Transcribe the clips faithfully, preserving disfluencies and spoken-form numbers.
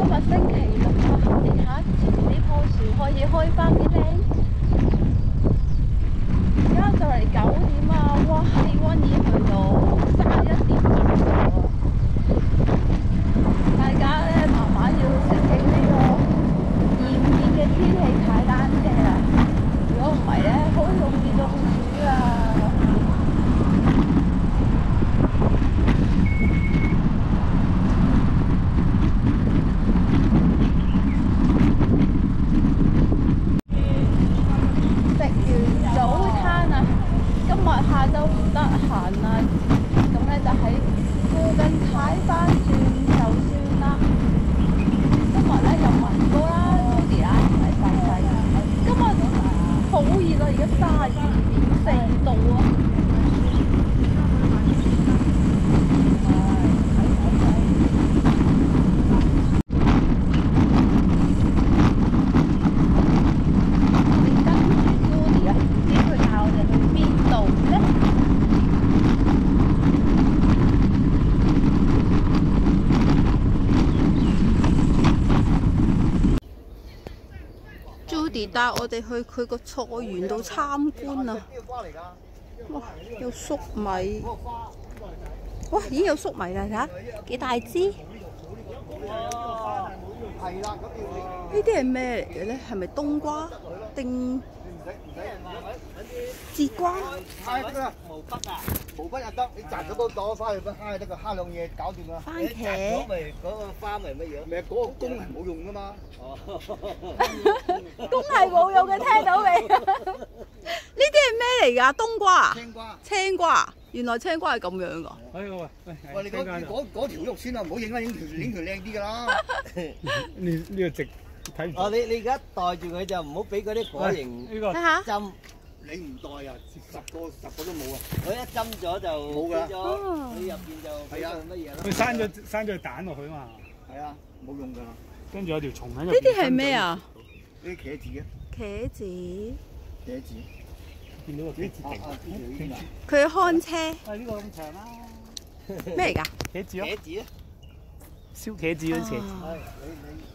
日星期六啊，你睇下前面呢棵樹可以開返幾靚。而家就嚟九點啊，哇！氣温已經去到三十一點八度啊！大家咧慢慢要適應呢個炎熱嘅天氣踩單車啦。如果唔係咧，好容易中暑啊！下晝唔得閒啦，咁咧就喺附近踩翻轉就算啦。今日咧又聞過啦 ，Judy 啦，係細細。今日好熱啊，而家三十二點四度啊！Judy 帶我哋去佢個菜園度參觀啊！哇，有粟米，哇，已經有粟米啦！睇下幾大支？呢啲係咩嚟嘅咧？係咪冬瓜定節瓜？ 蝦得啦，毛筆啊，毛筆又得，你摘咗都攞翻去，蝦得個蝦兩嘢搞掂啦。 番茄。 咪嗰個花咪乜嘢？ 咪嗰個弓係冇用噶嘛。 哦， 弓係冇用嘅，聽到未？呢啲係咩嚟㗎？冬瓜。 青瓜。 青瓜，原來青瓜係咁樣㗎。 哎喂喂， 喂，你嗰嗰嗰條肉先啊，唔好影啦，影條影條靚啲㗎啦。 呢呢個直睇唔到。 哦，你你而家袋住佢就唔好俾嗰啲果形呢個睇下。 針。 你唔袋啊，十個十個都冇啊。 佢一針咗就冇㗎。 佢入邊就係啊乜嘢咯？ 佢生咗生咗蛋落去嘛。 係啊，冇用㗎。 跟住有條蟲喺入邊。 呢啲係咩啊？ 呢啲茄子啊。 茄子。 茄子。 見到個茄子勁。 佢看車。 喂，呢個咁長啦。 咩嚟㗎？ 茄子咯。 茄子啊！ 燒茄子嗰啲茄子。 係你你。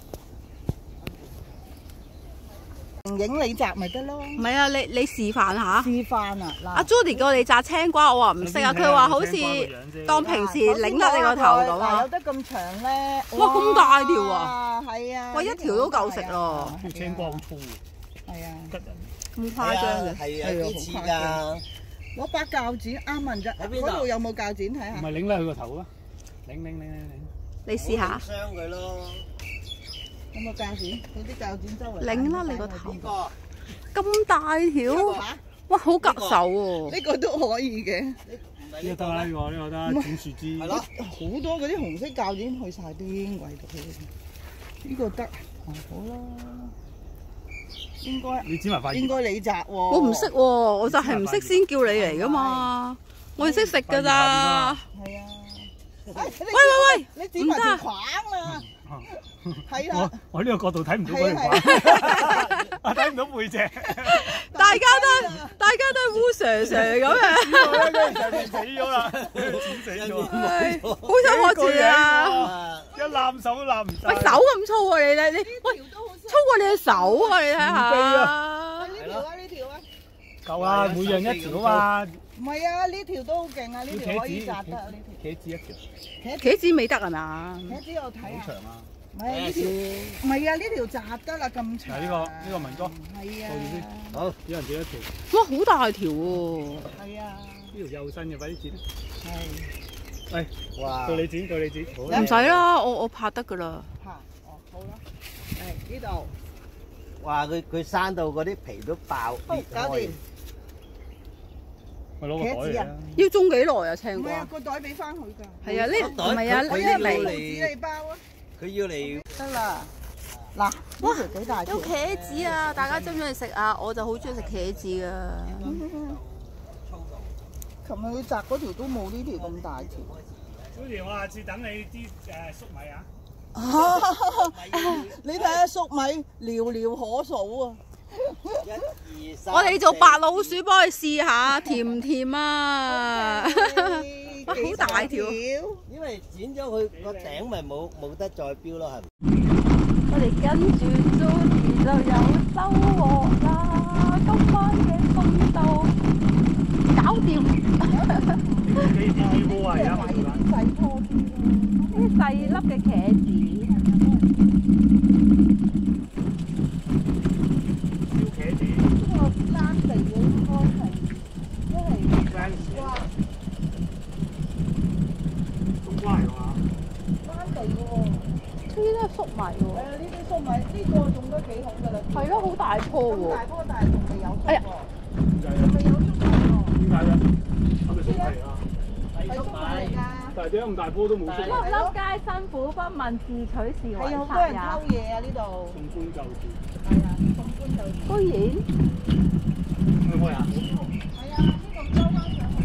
影你摘咪得咯。 唔係啊，你你示範下。 示範啊！嗱， 阿 Judy 叫我哋摘青瓜，我話唔識啊。佢話好似當平時擰甩你個頭咁啊。 有得咁長咧。 哇，咁大條啊！ 係啊。 哇，一條都夠食咯。 條青瓜好粗喎。 係啊。 吉人。 咁誇張嘅。 係啊，幾似㗎。 攞把鉸剪啱問啫。 喺邊度？ 嗰度有冇鉸剪睇下？ 唔係擰甩佢個頭啊！擰擰擰擰擰。 你試下。 傷佢咯。 有冇鉸剪？嗰啲鉸剪周圍。 擰啦你個頭。 呢個。 咁大條。哇，好夾手喎。 呢個都可以嘅。 呢個得啦，呢個呢個得，剪樹枝。 係咯。 好多嗰啲紅色鉸剪去晒邊位度？呢個得。哦，好啦。應該。 你剪埋塊。 應該你摘喎。 我唔識喎，我就係唔識先叫你嚟噶嘛。我哋識食㗎咋。 係啊。 喂喂喂， 你剪埋條框啦。係啦。 我呢個角度睇唔到嗰條框，我睇唔到背脊。 大家都大家都係烏蛇蛇咁樣。 死咗啦，剪死咗。 好想我住啊！ 一攬手都攬唔晒。 喂，手咁粗啊！你你你，喂，粗過你隻手啊！你睇下。 呢條啊，呢條啊。 夠啦，每樣一條啊嘛。 唔係啊，呢條都好勁啊！呢條可以摘得啊！呢條。 茄子一條。 茄子未得係嘛？ 茄子我睇下。 好長啊！ 唔係呢條，唔係啊！呢條摘得啦，咁長。 嗱呢個呢個文哥。 係啊。 好，一人剪一條。 哇，好大條喎！ 係啊。 呢條幼身嘅，快啲剪。 係。 喂，哇！到你剪，到你剪。 唔使啦，我我拍得㗎啦。 拍，哦，好啦。誒，呢度。 哇！佢佢生到嗰啲皮都爆裂搞掂。 我攞個袋嚟啊！ 要種幾耐啊？青唔係啊， 瓜？ 個袋俾翻佢㗎。 係啊，呢唔係啊，呢佢一要嚟。 嚟你包啊！ 佢要嚟。 得啦。嗱，哇，幾大條？ 有茄子啊！大家中唔中意食啊？我就好中意食茄子㗎。 琴日佢摘嗰條都冇呢條咁大條。 小田，我下次等你啲誒粟米啊！ 你睇下粟米寥寥可數啊！ 一二三。 我哋做白老鼠幫佢試下，甜唔甜啊？ 幾好大條因為剪咗佢個頂咪冇冇得再標咯，係咪？ 我哋跟住 Judy 就有收穫啦！今晚嘅餸就搞掂。 幾支幾鍋啊？而家佢做緊細拖啲咯。 啲細粒嘅茄子， 燒茄子， 呢個山地嘅應該係都係瓜冬瓜嚟㗎嘛？ 山地嘅喎。 呢啲都係粟米喎。 係啊，呢啲粟米呢個種得幾好㗎啦。 係咯，好大棵咁喎。 大棵，但係仲未有哎呀熟喎。 點解啊？ 未有熟喎。 點解嘅？係咪粟米啊？ 係粟米嚟㗎。 但係點解咁大棵都冇粟米？ 粒粒皆辛苦，不問自取是為係有好多賊也。 人偷嘢啊！呢度。 送官就住。 係啊，送官就。 居然去開啊？ 係啊，呢個收翻上去。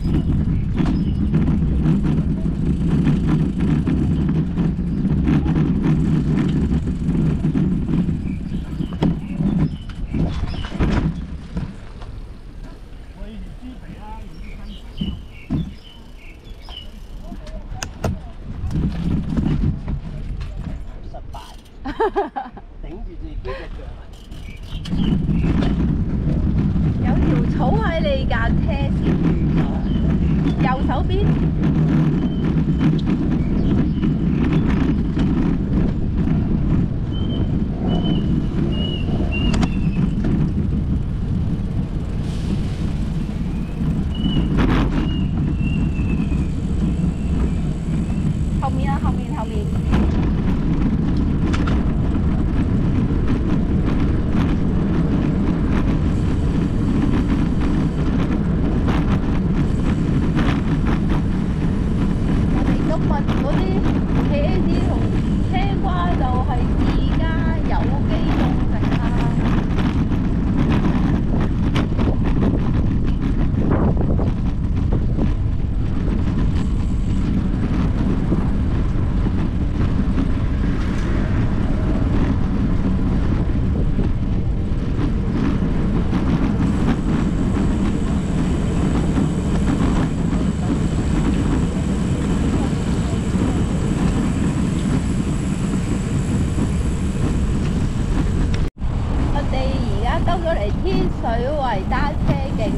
我以前豬皮啦，用啲新失敗，頂住自己隻腳。 有條草喺你架車前右手邊。後面啊，後面，後面。我哋今日嗰啲茄子同青瓜就係自家有機種植啦。我哋而家兜咗嚟天水圍單車徑啊，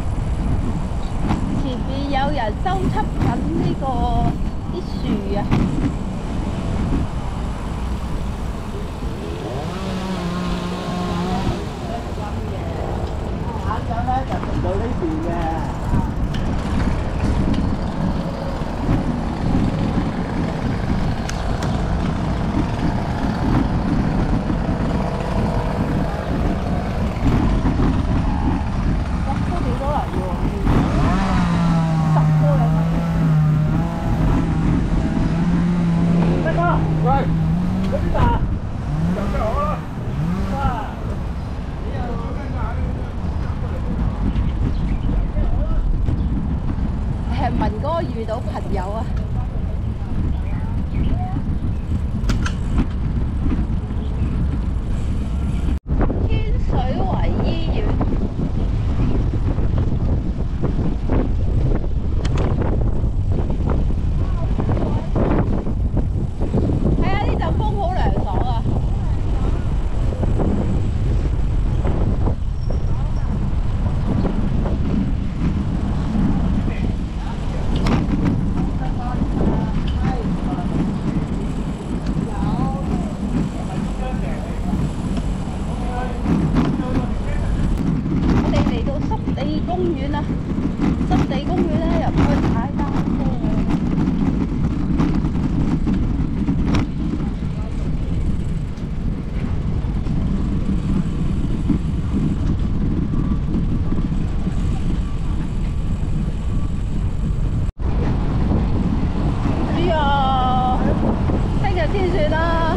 前邊有人修葺緊呢個啲樹啊。 行上咧就嚟到呢邊嘅。 哇，都幾多人喎，十個人啊！ 得哥，喂，嗰邊大，就真好啦。哇！ 係文哥遇到朋友啊！天水圍醫院。係啊，呢陣風好涼爽啊！我哋嚟到濕地公園啦，濕地公園咧入去踩單車啊！哎呀，聽日先算啦。